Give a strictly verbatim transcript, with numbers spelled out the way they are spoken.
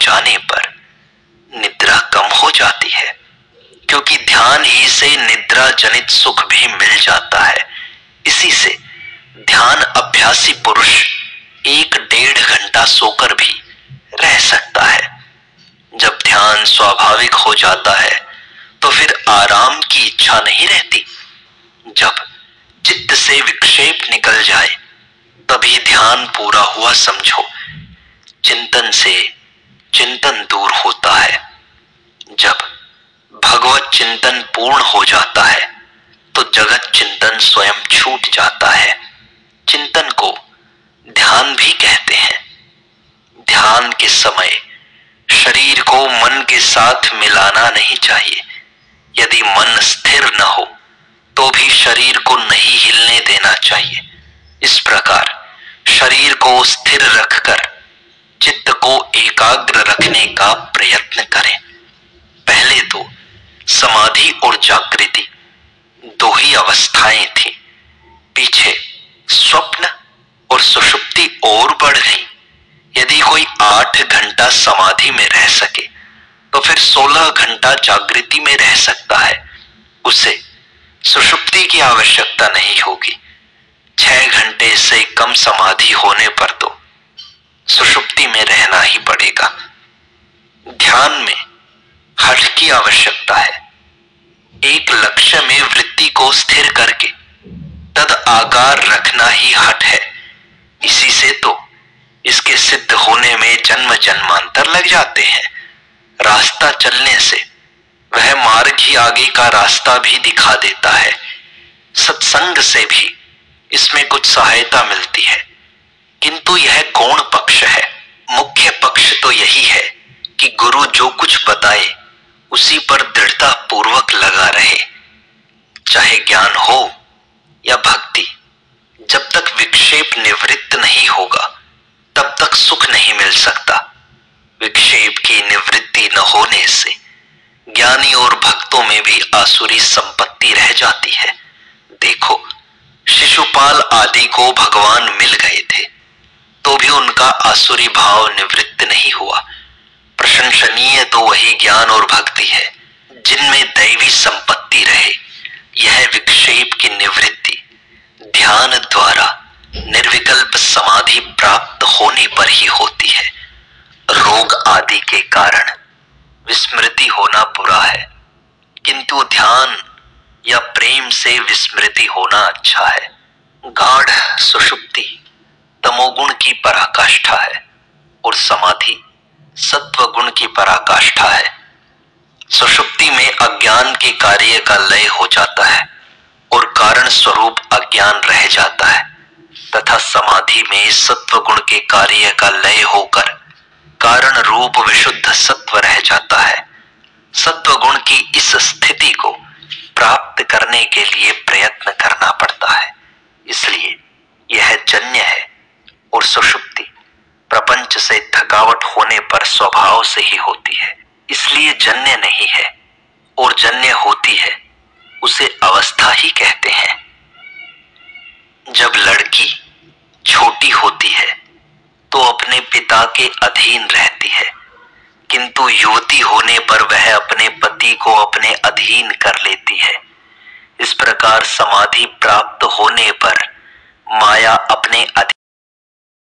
जाने पर निद्रा कम हो जाती है, क्योंकि ध्यान ही से निद्रा जनित सुख भी मिल जाता है। इसी से ध्यान अभ्यासी पुरुष एक डेढ़ घंटा सोकर भी रह सकता है। जब ध्यान स्वाभाविक हो जाता है तो फिर आराम की इच्छा नहीं रहती। जब चित्त से विक्षेप निकल जाए तभी ध्यान पूरा हुआ समझो। चिंतन से चिंतन दूर होता है। जब भगवत चिंतन पूर्ण हो जाता है तो जगत चिंतन स्वयं छूट जाता है। चिंतन को ध्यान भी कहते हैं। ध्यान के समय शरीर को मन के साथ मिलाना नहीं चाहिए। यदि मन स्थिर न हो तो भी शरीर को नहीं हिलने देना चाहिए। इस प्रकार शरीर को स्थिर रखकर चित्त को एकाग्र रखने का प्रयत्न करें। पहले तो समाधि और जागृति दो ही अवस्थाएं थी, पीछे स्वप्न और सुषुप्ति और बढ़ गई। यदि कोई आठ घंटा समाधि में रह सके तो फिर सोलह घंटा जागृति में रह सकता है। उसे सुषुप्ति की आवश्यकता नहीं होगी। छह घंटे से कम समाधि होने पर तो सुषुप्ति में रहना ही पड़ेगा। ध्यान में हठ की आवश्यकता है। एक लक्ष्य में वृत्ति को स्थिर करके तद आकार रखना ही हठ है। इसी से तो इसके सिद्ध होने में जन्म जन्मांतर लग जाते हैं। रास्ता चलने से वह मार्ग ही आगे का रास्ता भी दिखा देता है। सत्संग से भी इसमें कुछ सहायता मिलती है, किंतु यह गौण पक्ष है। मुख्य पक्ष तो यही है कि गुरु जो कुछ बताए उसी पर दृढ़ता पूर्वक लगा रहे। चाहे ज्ञान हो या भक्ति, जब तक विक्षेप निवृत्त नहीं होगा तब तक सुख नहीं मिल सकता। विक्षेप की निवृत्ति न होने से ज्ञानी और भक्तों में भी आसुरी संपत्ति रह जाती है। देखो, शिशुपाल आदि को भगवान मिल गए थे तो भी उनका आसुरी भाव निवृत्त नहीं हुआ। प्रशंसनीय तो वही ज्ञान और भक्ति है जिनमें दैवी संपत्ति रहे। यह विक्षेप की निवृत्ति ध्यान द्वारा निर्विकल्प समाधि प्राप्त होने पर ही होती है। रोग आदि के कारण विस्मृति होना बुरा है, किंतु ध्यान या प्रेम से विस्मृति होना अच्छा है। गाढ़ सुषुप्ति तमोगुण की पराकाष्ठा है और समाधि सत्व गुण की पराकाष्ठा है। सुषुप्ति में अज्ञान के कार्य का लय हो जाता है और कारण स्वरूप अज्ञान रह जाता है, तथा समाधि में सत्व गुण के कार्य का लय होकर कारण रूप विशुद्ध सत्व रह जाता है। सत्व गुण की इस स्थिति को प्राप्त करने के लिए प्रयत्न करना पड़ता है। इसलिए यह जन्य है और सुषुप्ति प्रपंच से थकावट होने पर स्वभाव से ही होती है। इसलिए जन्य नहीं है, और जन्य होती है उसे अवस्था ही कहते हैं। जब लड़की छोटी होती है तो अपने पिता के अधीन रहती है, किंतु युवती होने पर वह अपने पति को अपने अधीन कर लेती है। इस प्रकार समाधि प्राप्त होने पर माया अपने अधीन